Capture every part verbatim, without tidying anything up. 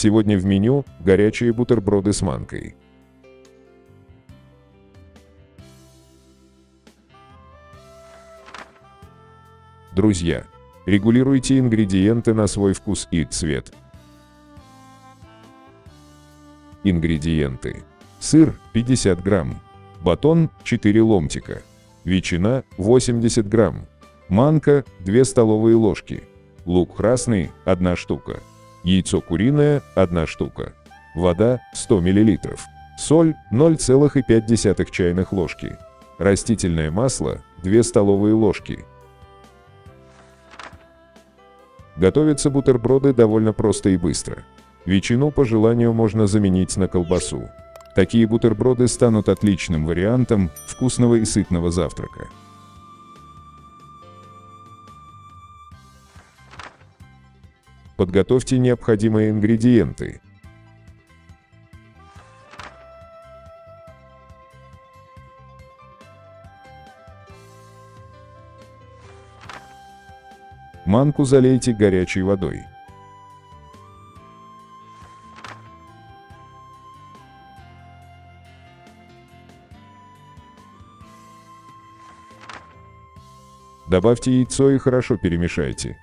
Сегодня в меню горячие бутерброды с манкой. Друзья, регулируйте ингредиенты на свой вкус и цвет. Ингредиенты. Сыр пятьдесят грамм, батон четыре ломтика, ветчина восемьдесят грамм, манка две столовые ложки, лук красный одна штука, яйцо куриное одна штука, вода сто миллилитров, соль ноль целых пять десятых чайных ложки, растительное масло две столовые ложки. Готовятся бутерброды довольно просто и быстро. Ветчину по желанию можно заменить на колбасу. Такие бутерброды станут отличным вариантом вкусного и сытного завтрака. Подготовьте необходимые ингредиенты. Манку залейте горячей водой. Добавьте яйцо и хорошо перемешайте.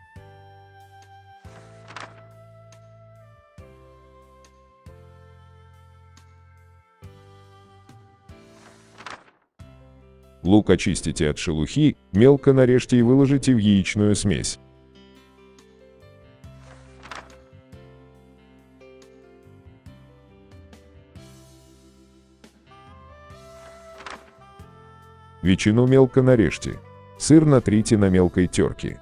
Лук очистите от шелухи, мелко нарежьте и выложите в яичную смесь. Ветчину мелко нарежьте. Сыр натрите на мелкой терке.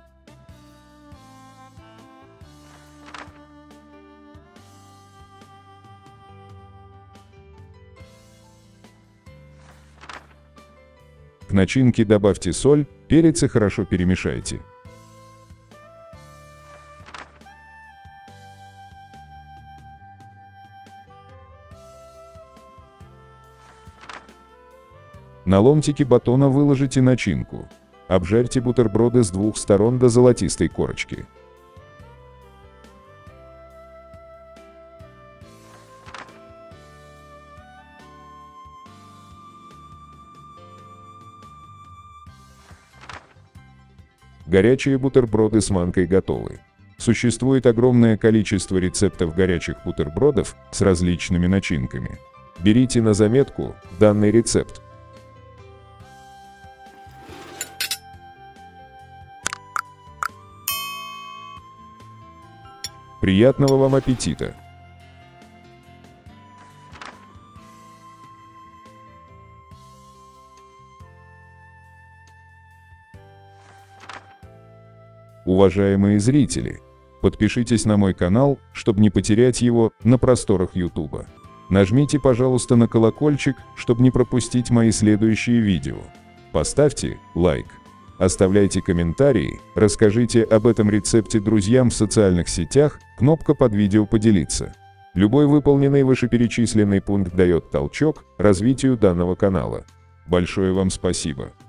К начинке добавьте соль, перец и хорошо перемешайте. На ломтики батона выложите начинку. Обжарьте бутерброды с двух сторон до золотистой корочки. Горячие бутерброды с манкой готовы. Существует огромное количество рецептов горячих бутербродов с различными начинками. Берите на заметку данный рецепт. Приятного вам аппетита! Уважаемые зрители, подпишитесь на мой канал, чтобы не потерять его на просторах YouTube. Нажмите, пожалуйста, на колокольчик, чтобы не пропустить мои следующие видео. Поставьте лайк. Оставляйте комментарии, расскажите об этом рецепте друзьям в социальных сетях, кнопка под видео «Поделиться». Любой выполненный вышеперечисленный пункт дает толчок развитию данного канала. Большое вам спасибо!